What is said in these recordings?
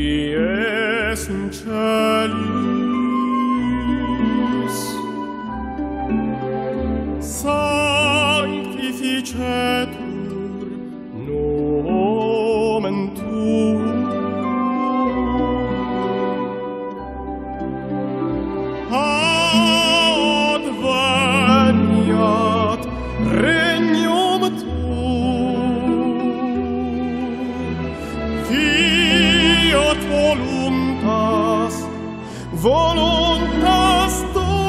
dies in celis sanctificetur nomen tuum adveniat regnum tuum fiat voluntas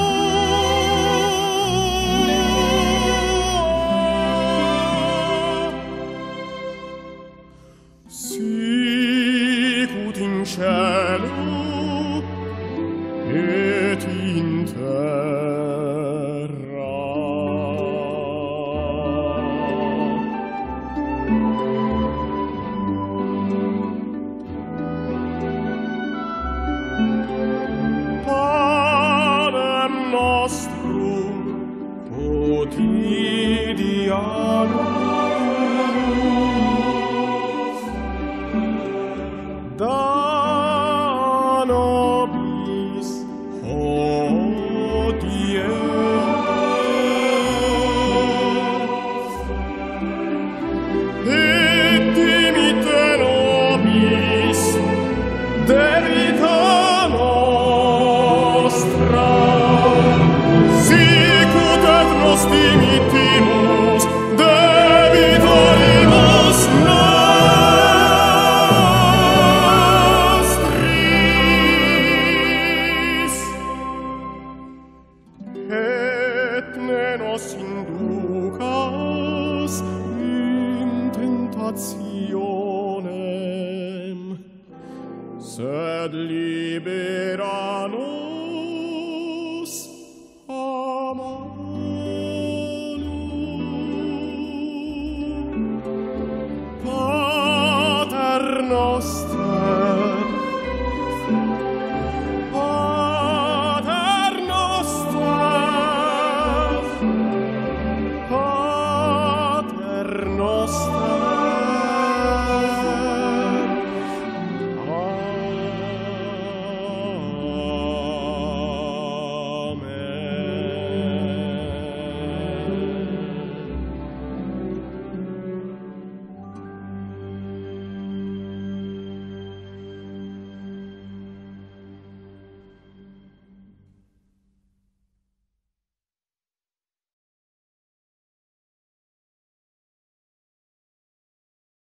tua sicut in cielo et in terra. Panem nostrum quotidianus da nobis hodie et dimitte nobis debita nostra sicut et nos dimittimus debitoribus nostris et ne nos inducas in tentationem sed libera nos